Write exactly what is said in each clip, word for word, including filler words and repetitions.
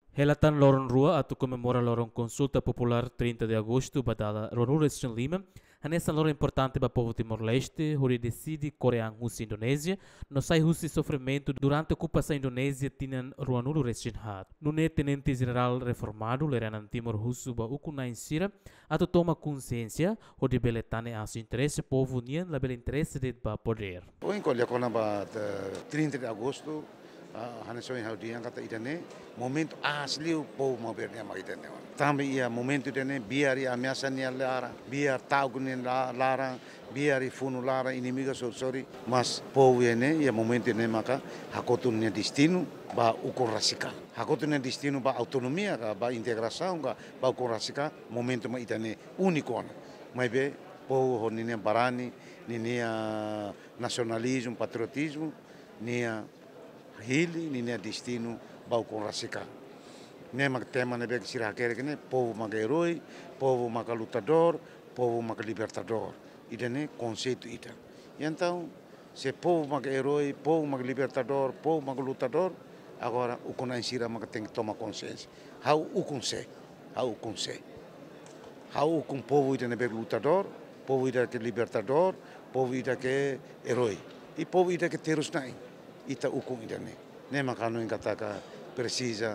Relatan lorong rua atau comemora lorong consulta popular trinta de agosto badala Ronul Restrição Lima, nessa lorong importante para o povo Timor-Leste, onde decide coreano Rússia Indonésia, não sai Rússia sofrimento durante a ocupação indonésia tinham Ronul Restrição. No é tenente general reformado, Leranan Timor Russo ba uku na insira, ato toma consciência, onde beletane as interesse povo nian la bel interesse de ba poder. O encolhe com a trinta de agosto, a nação hau dia kata idane momento asli o povo mau bernia mau idane também ia momento idane biar ia ameaça nia lara biar tagu nia lara biar i funu lara inimigo so sorry mas povo ene ia momento ene maka hakotu nia destino ba ukon rasika hakotu nia destino ba autonomia ka ba integração ka ba ukon rasika momento ma idane único mas be povo nia barani nia nacionalismo patriotismo nia hili ni ne destino bau com rasika ne mak tema ne bek sira kere kene povo mak herói povo mak lutador povo mak libertador idane conceito ita então se povo mak herói povo mak libertador povo mak lutador agora o kona sira mak tem que tomar consciência how o conse how o conse how o com povo idane bek lutador povo ida que libertador povo ida que herói e povo ida que terus nai ita ukung idane ne makano ingkataka precisa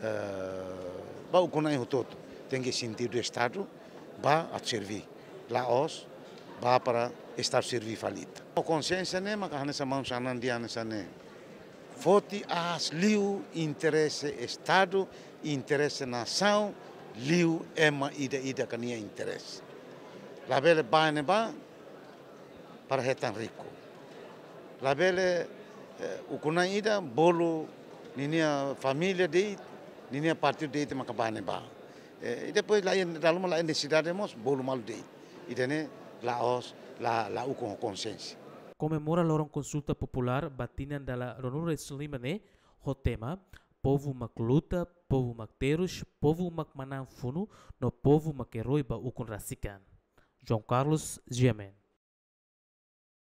uh, ba ukuna hototo tem que sentir do estado ba a servir laos ba para estar servir falita a consciência ne makahane sa mão sanan diana sane foti as liu interesse estado interesse nação liu ema ida ida kania interesse la bele ba ne ba para retan rico la bele o kunai ida bolo ninia família de ninia partido de makabane ba e depois lá dalam lá necessidade mos bolo mal de idane laos la la u com consciência Comemora lorong consulta popular batinan dala Ronul Restrição Lima ne o tema povo mak luta povo mak terus povo mak manang funu no povo mak heroi ba ukon rasikan João Carlos Giamen.